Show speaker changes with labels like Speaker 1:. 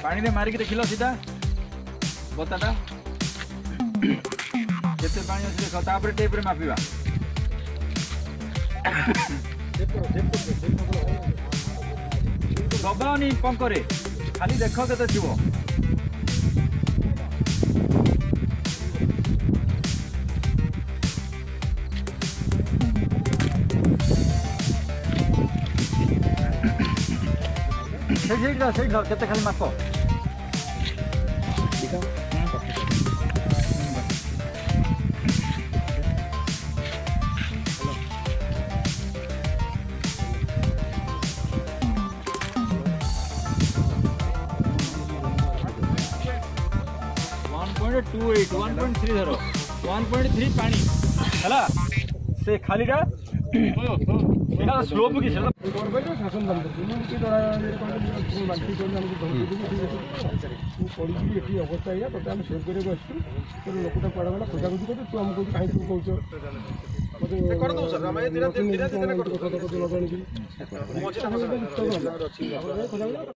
Speaker 1: पानी रे मारिक देखिल सीधा बताटा केते पानी अछि देख तापर टेप रे मापिबा दबानी पंकरे खाली देख केते थिबो से केते खाली माप 1.28 1.3 धरो 1.3 पानी हला से खाली रा एटा स्लोप की से शासन बंद की द्वारा बाल्टी को हम पड़ी एटी अवस्था है तो हम सेव करे बसु तो लोकटा पड़ा वाला खोजा खोजी कर तू हमको काहे तू कहछ मते कर दो सर हम धीरे धीरे कर